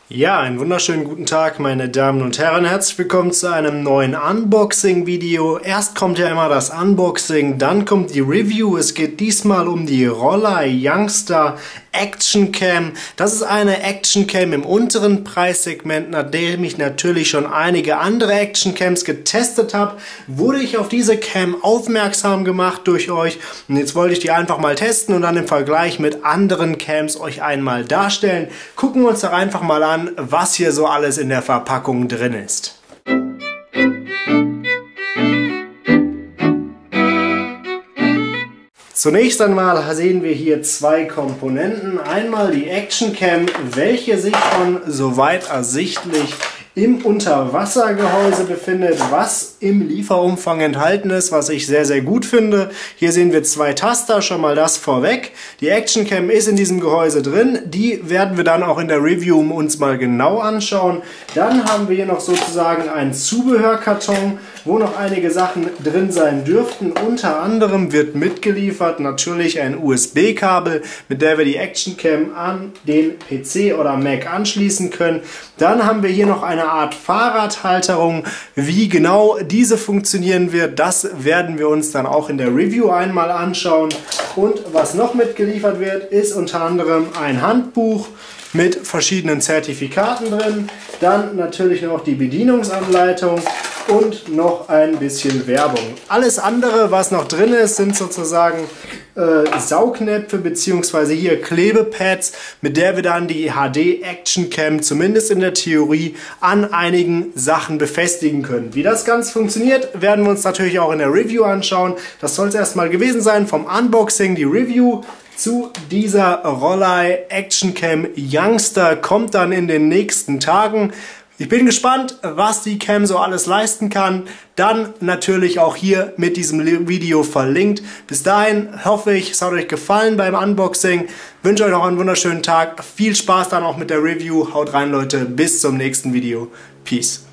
Ja, einen wunderschönen guten Tag, meine Damen und Herren. Herzlich willkommen zu einem neuen Unboxing-Video. Erst kommt ja immer das Unboxing, dann kommt die Review. Es geht diesmal um die Rollei Youngster Action Cam. Das ist eine Action Cam im unteren Preissegment. Nachdem ich natürlich schon einige andere Action Cams getestet habe, wurde ich auf diese Cam aufmerksam gemacht durch euch. Und jetzt wollte ich die einfach mal testen und dann im Vergleich mit anderen Cams euch einmal darstellen. Gucken wir uns doch einfach mal an, was hier so alles in der Verpackung drin ist. Zunächst einmal sehen wir hier zwei Komponenten. Einmal die Action Cam, welche sich schon soweit ersichtlich im Unterwassergehäuse befindet, was im Lieferumfang enthalten ist, was ich sehr, sehr gut finde. Hier sehen wir zwei Taster, schon mal das vorweg. Die Action Cam ist in diesem Gehäuse drin. Die werden wir dann auch in der Review uns mal genau anschauen. Dann haben wir hier noch sozusagen einen Zubehörkarton, wo noch einige Sachen drin sein dürften. Unter anderem wird mitgeliefert natürlich ein USB-Kabel, mit der wir die Action Cam an den PC oder Mac anschließen können. Dann haben wir hier noch eine Art Fahrradhalterung. Wie genau diese funktionieren wird, das werden wir uns dann auch in der Review einmal anschauen. Und was noch mitgeliefert wird, ist unter anderem ein Handbuch mit verschiedenen Zertifikaten drin. Dann natürlich noch die Bedienungsanleitung und noch ein bisschen Werbung. Alles andere, was noch drin ist, sind sozusagen Saugnäpfe bzw. hier Klebepads, mit der wir dann die HD Action Cam zumindest in der Theorie an einigen Sachen befestigen können. Wie das Ganze funktioniert, werden wir uns natürlich auch in der Review anschauen. Das soll es erstmal gewesen sein vom Unboxing. Die Review zu dieser Rollei Action Cam Youngster kommt dann in den nächsten Tagen. Ich bin gespannt, was die Cam so alles leisten kann. Dann natürlich auch hier mit diesem Video verlinkt. Bis dahin hoffe ich, es hat euch gefallen beim Unboxing. Wünsche euch noch einen wunderschönen Tag. Viel Spaß dann auch mit der Review. Haut rein, Leute. Bis zum nächsten Video. Peace.